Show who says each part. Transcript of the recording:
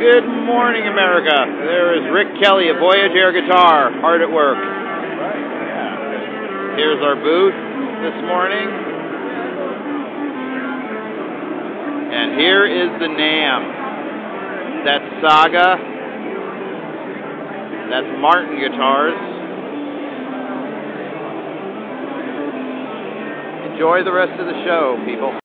Speaker 1: Good morning, America. There is Rick Kelly of Voyage-Air guitar, hard at work. Here's our booth this morning. And here is the NAMM. That's Saga. That's Martin guitars. Enjoy the rest of the show, people.